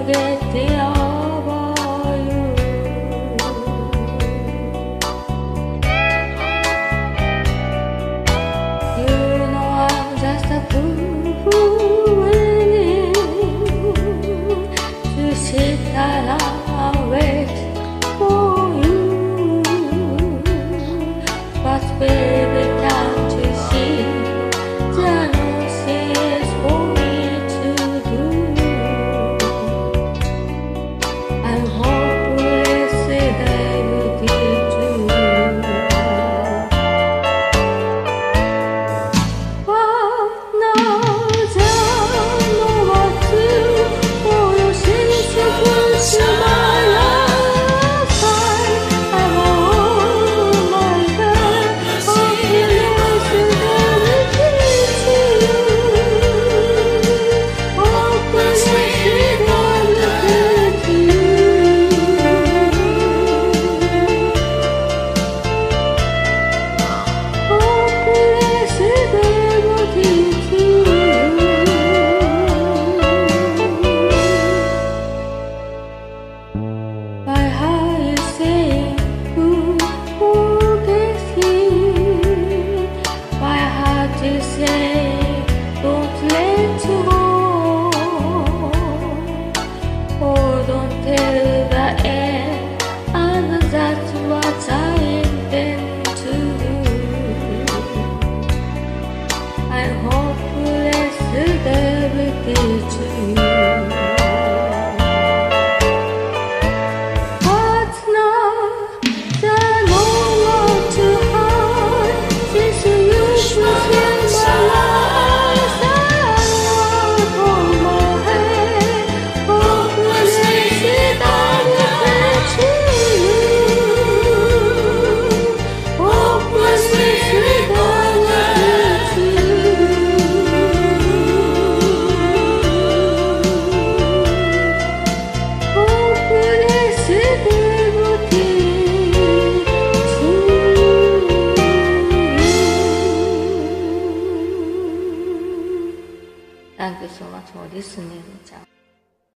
forgetting about you. You know I'm just a fool waiting to sit around wait for you. But baby, can't you see jealousy is for me to do? I'm hopelessly devoted to you. But now I know what to do for your sensible smile. My heart is saying, forget him. My heart is saying, don't let go. Oh, don't tell the end, and that's what I intend to do. I'm hopelessly devoted to you. Thank you so much for listening.